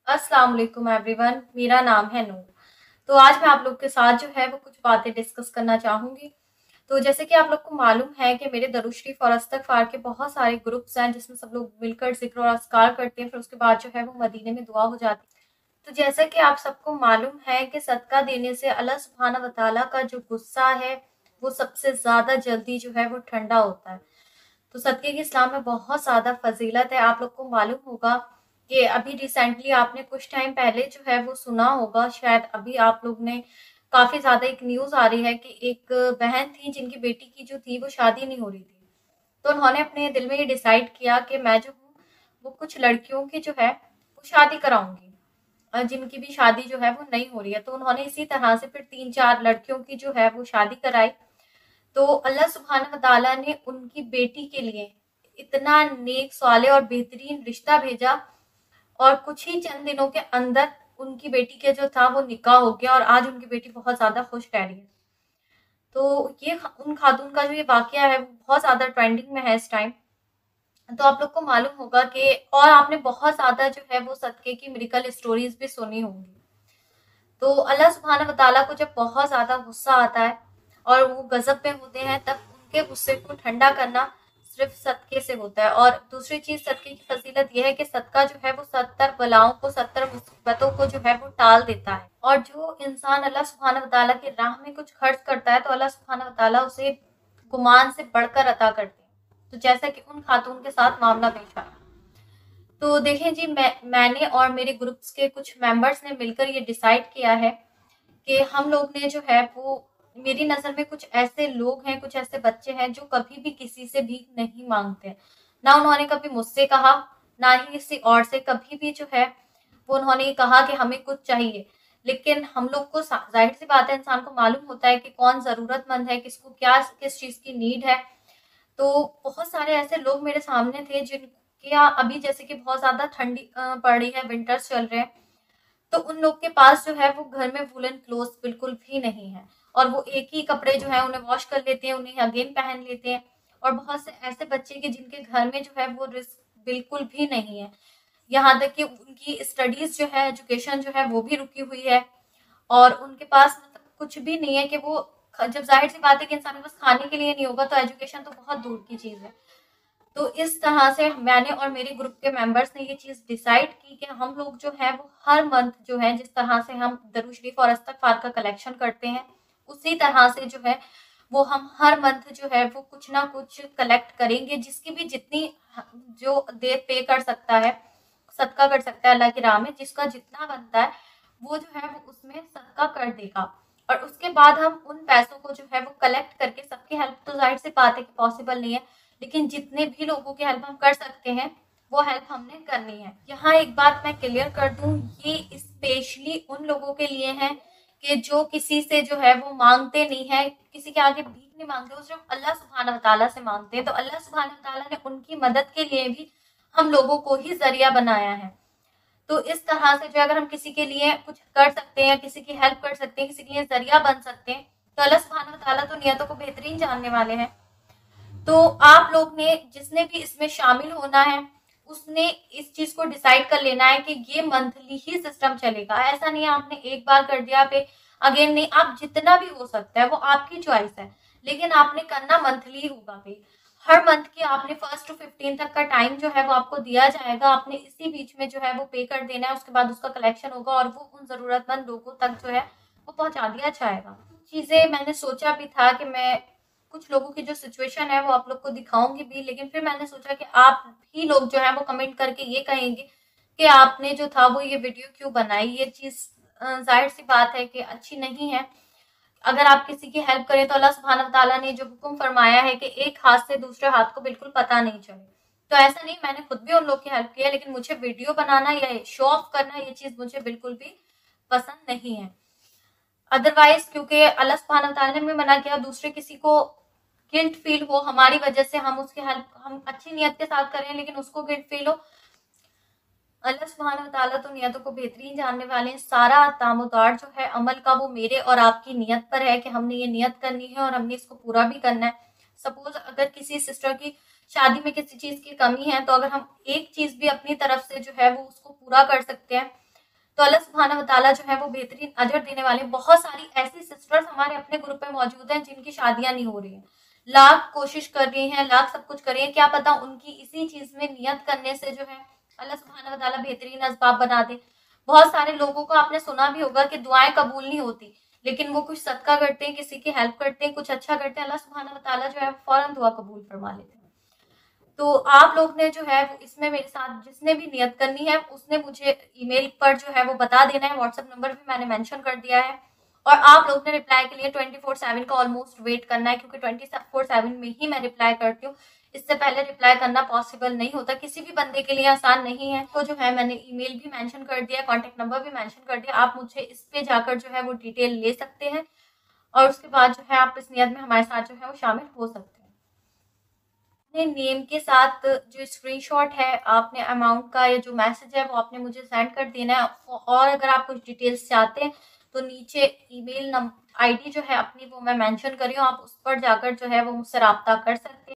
अस्सलाम वालेकुम एवरीवन, मेरा नाम है नूर। तो आज मैं आप लोग के साथ जो है वो कुछ बातें डिस्कस करना चाहूँगी। तो जैसे कि आप लोग को मालूम है कि मेरे दरूद शरीफ और इस्तग़फ़ार के बहुत सारे ग्रुप्स हैं जिसमें सब लोग मिलकर ज़िक्र और अज़कार करते हैं, फिर उसके बाद जो है वो मदीने में दुआ हो जाती है। तो जैसा कि आप सबको मालूम है कि सदका देने से अल्लाह सुब्हानहू व तआला का जो गुस्सा है, वो सबसे ज़्यादा जल्दी जो है वो ठंडा होता है। तो सदक़े की इस्लाम में बहुत ज़्यादा फ़ज़ीलत है। आप लोग को मालूम होगा कि अभी रिसेंटली आपने कुछ टाइम पहले जो है वो सुना होगा, शायद अभी आप लोग ने काफ़ी ज़्यादा एक न्यूज़ आ रही है कि एक बहन थी जिनकी बेटी की जो थी वो शादी नहीं हो रही थी। तो उन्होंने अपने दिल में ये डिसाइड किया कि मैं जो हूँ वो कुछ लड़कियों की जो है वो शादी कराऊँगी, जिनकी भी शादी जो है वो नहीं हो रही है। तो उन्होंने इसी तरह से फिर 3-4 लड़कियों की जो है वो शादी कराई। तो अल्लाह सुब्हानहू व तआला ने उनकी बेटी के लिए इतना नेक सालेह और बेहतरीन रिश्ता भेजा और कुछ ही चंद दिनों के अंदर उनकी बेटी के जो था वो निकाह हो गया और आज उनकी बेटी बहुत ज़्यादा खुश रह रही है। तो ये उन खातून का जो ये वाक़या है वो बहुत ज़्यादा ट्रेंडिंग में है इस टाइम। तो आप लोग को मालूम होगा कि और आपने बहुत ज़्यादा जो है वो सदक़े की मिरेकल स्टोरीज़ भी सुनी होंगी। तो अल्लाह सुब्हानहू व तआला को जब बहुत ज़्यादा गुस्सा आता है और वो गज़ब में होते हैं, तब उनके गुस्से को ठंडा करना सिर्फ़ सदक़े से होता है। और दूसरी चीज़ सदक़े की फ़ज़ीलत ये है कि सदका जो है वो 70 बलाओं को, 70 मुसीबतों को जो है वो टाल देता है। और जो इंसान अल्लाह सुब्हानहू व तआला की राह में कुछ खर्च करता है, तो अल्लाह सुब्हानहू व तआला उसे गुमान से बढ़कर अता करते हैं। तो जैसा कि उन खातून के साथ मामला पेश आया। तो देखें जी, मैंने और मेरे ग्रुप्स के कुछ मेंबर्स ने मिलकर ये डिसाइड किया है कि हम लोग ने जो है वो मेरी नज़र में कुछ ऐसे लोग हैं, कुछ ऐसे बच्चे हैं जो कभी भी किसी से भीख नहीं माँगते। ना उन्होंने कभी मुझसे कहा, ना ही किसी और से कभी भी जो है वो उन्होंने ये कहा कि हमें कुछ चाहिए। लेकिन हम लोग को ज़ाहिर-सी बात है, इंसान को मालूम होता है कि कौन ज़रूरतमंद है, किसको क्या किस चीज़ की नीड है। तो बहुत सारे ऐसे लोग मेरे सामने थे जिनके यहाँ अभी जैसे कि बहुत ज़्यादा ठंडी पड़ रही है, विंटर्स चल रहे हैं, तो उन लोग के पास जो है वो घर में वूलन क्लोथ्स बिल्कुल भी नहीं है और वो एक ही कपड़े जो है उन्हें वॉश कर लेते हैं, उन्हें अगेन पहन लेते हैं। और बहुत से ऐसे बच्चे कि जिनके घर में जो है वो रिस्क बिल्कुल भी नहीं है। यहाँ तक कि उनकी स्टडीज़ जो है, एजुकेशन जो है वो भी रुकी हुई है और उनके पास मतलब कुछ भी नहीं है कि वो जब ज़ाहिर-सी बात है कि इंसान के पास खाने के लिए नहीं होगा तो एजुकेशन तो बहुत दूर की चीज़ है। तो इस तरह से मैंने और मेरे ग्रुप के मेंबर्स ने ये चीज़ डिसाइड की कि हम लोग जो है वो हर मंथ जो है जिस तरह से हम दरूद शरीफ और इस्तग़फ़ार का कलेक्शन करते हैं, उसी तरह से जो है वो हम हर मंथ जो है वो कुछ ना कुछ कलेक्ट करेंगे, जिसकी भी जितनी जो दे पे कर सकता है, सदका कर सकता है अल्लाह की राह में, जिसका जितना बनता है वो जो है वो उसमें सदका कर देगा। और उसके बाद हम उन पैसों को जो है वो कलेक्ट करके सबकी हेल्प तो ज़ाहिर-सी बात है कि पॉसिबल नहीं है, लेकिन जितने भी लोगों की हेल्प हम कर सकते हैं, वो हेल्प हमने करनी है। यहाँ एक बात मैं क्लियर कर दूँ, ये स्पेशली उन लोगों के लिए है कि जो किसी से जो है वो माँगते नहीं हैं, किसी के आगे भीख नहीं माँगते, वो सिर्फ़ अल्लाह सुब्हानहू व तआला से माँगते हैं। तो अल्लाह सुब्हानहू व तआला ने उनकी मदद के लिए भी हम लोगों को ही ज़रिया बनाया है। तो इस तरह से जो अगर हम किसी के लिए कुछ कर सकते हैं, किसी की हेल्प कर सकते हैं, किसी के लिए ज़रिया बन सकते हैं, तो अल्लाह सुब्हानहू व तआला तो नियतों को बेहतरीन जानने वाले हैं। तो आप लोग ने जिसने भी इसमें शामिल होना है, उसने इस चीज़ को डिसाइड कर लेना है कि ये मंथली ही सिस्टम चलेगा। ऐसा नहीं है आपने एक बार कर दिया पे अगेन नहीं, आप जितना भी हो सकता है वो आपकी चॉइस है, लेकिन आपने करना मंथली होगा पे। हर मंथ की आपने 1st टू 15 तक का टाइम जो है वो आपको दिया जाएगा, आपने इसी बीच में जो है वो पे कर देना है, उसके बाद उसका कलेक्शन होगा और वो उन ज़रूरतमंद लोगों तक जो है वो पहुँचा दिया जाएगा। चीज़ें मैंने सोचा भी था कि मैं कुछ लोगों की जो सिचुएशन है वो आप लोग को दिखाऊँगी भी, लेकिन फिर मैंने सोचा कि आप ही लोग जो हैं वो कमेंट करके ये कहेंगे कि आपने जो था वो ये वीडियो क्यों बनाई। ये चीज़ ज़ाहिर-सी बात है कि अच्छी नहीं है। अगर आप किसी की हेल्प करें तो अल्लाह सुब्हानहू व तआला ने जो हुक्म फरमाया है कि एक हाथ से दूसरे हाथ को बिल्कुल पता नहीं चले। तो ऐसा नहीं, मैंने खुद भी उन लोग की हेल्प की है, लेकिन मुझे वीडियो बनाना या शो ऑफ करना ये चीज़ मुझे बिल्कुल भी पसंद नहीं है। अदरवाइज़ क्योंकि अल्लाह सुब्हानहू व तआला ने भी मना किया दूसरे किसी को गिल्ट फ़ील हो हमारी वज़ह से, हम उसकी हेल्प हम अच्छी नीयत के साथ कर रहे हैं लेकिन उसको गिल्ट फ़ील हो। अल्लाह सुब्हानहू व तआला तो नियतों को बेहतरीन जानने वाले हैं। सारा तामुदार जो है अमल का वो मेरे और आपकी नियत पर है कि हमने ये नियत करनी है और हमने इसको पूरा भी करना है। सपोज़ अगर किसी सिस्टर की शादी में किसी चीज़ की कमी है, तो अगर हम एक चीज़ भी अपनी तरफ से जो है वो उसको पूरा कर सकते हैं, तो अल्लाह सुब्हानहू व तआला जो है वो बेहतरीन अजर देने वाले। बहुत सारी ऐसी सिस्टर्स हमारे अपने ग्रुप में मौजूद हैं जिनकी शादियां नहीं हो रही हैं, लाख कोशिश कर रही हैं, लाख सब कुछ कर रही हैं, क्या पता उनकी इसी चीज में नियत करने से जो है अल्लाह सुब्हानहू व तआला बेहतरीन असबाब बना दे। बहुत सारे लोगों को आपने सुना भी होगा कि दुआएं कबूल नहीं होती, लेकिन वो कुछ सदका करते हैं, किसी की हेल्प करते हैं, कुछ अच्छा करते हैं, अल्लाह सुब्हानहू व तआला जो है फौरन दुआ कबूल फरमा लेते हैं। तो आप लोग ने जो है वो इसमें मेरे साथ जिसने भी नियत करनी है उसने मुझे ईमेल पर जो है वो बता देना है, व्हाट्सएप नंबर भी मैंने मेंशन कर दिया है। और आप लोग ने रिप्लाई के लिए 24/7 का ऑलमोस्ट वेट करना है, क्योंकि 24/7 में ही मैं रिप्लाई करती हूँ। इससे पहले रिप्लाई करना पॉसिबल नहीं होता, किसी भी बंदे के लिए आसान नहीं है। तो जो है मैंने ईमेल भी मेंशन कर दिया, कॉन्टैक्ट नंबर भी मेंशन कर दिया, आप मुझे इस पे जाकर जो है वो डिटेल ले सकते हैं और उसके बाद जो है आप इस नियत में हमारे साथ जो है वो शामिल हो सकते हैं। अपने नेम के साथ जो स्क्रीनशॉट है आपने अमाउंट का या जो मैसेज है वो आपने मुझे सेंड कर देना है। और अगर आप कुछ डिटेल्स चाहते हैं तो नीचे ईमेल आईडी जो है अपनी वो मैं मेंशन कर रही हूँ, आप उस पर जाकर जो है वो मुझसे राब्ता कर सकते हैं।